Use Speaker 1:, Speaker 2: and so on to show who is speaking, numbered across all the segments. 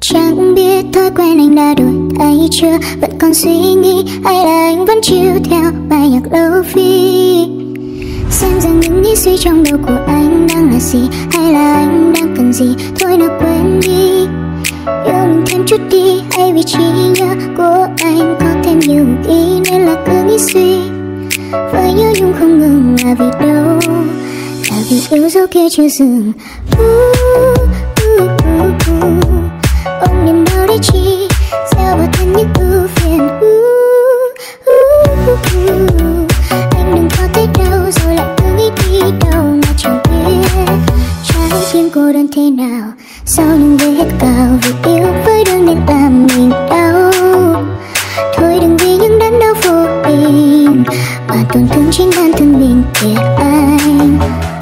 Speaker 1: Chẳng biết thói quen anh đã đổi thay chưa, vẫn còn suy nghĩ hay là anh vẫn chill theo bài nhạc lâu phi. Xem rằng những nghĩ suy trong đầu của anh đang là gì, hay là anh đang cần gì, thôi nào quên đi. Yêu mình thêm chút đi, hay vì trí nhớ của anh có thêm nhiều ý nên là cứ nghĩ suy. Với nhớ nhung không ngừng là vì đâu, là vì yêu dấu kia chưa dừng. Ôm niềm đau để chi, gieo vào thân những ưu phiền. Anh đừng có thấy đau rồi lại cứ nghĩ đi đâu mà chẳng biết trái tim cô đơn thế nào sau những vết cào. Vì yêu với đương nên làm mình đau, thôi đừng vì những đớn đau vô tình mà tổn thương chính bản thân mình kìa anh.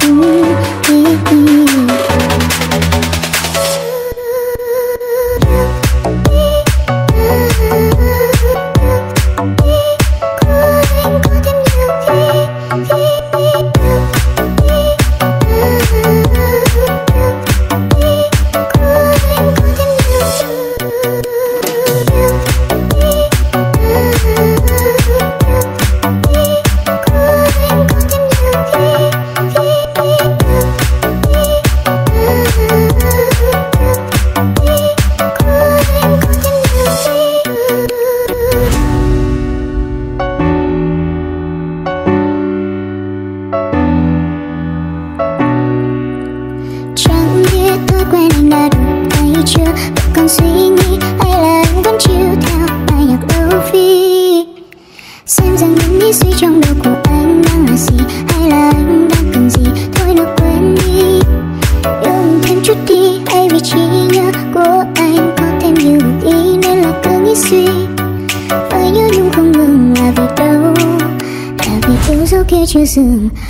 Speaker 1: Còn suy nghĩ hay là anh vẫn chill theo bài nhạc lâu phi. Xem rằng những nghĩ suy trong đầu của anh đang là gì, hay là anh đang cần gì, thôi nào quên đi. Yêu mình thêm chút đi, hay vì trí nhớ của anh có thêm nhiều ý nên là cứ nghĩ suy. Với nhớ nhung không ngừng là vì đâu, là vì yêu dấu kia chưa dừng.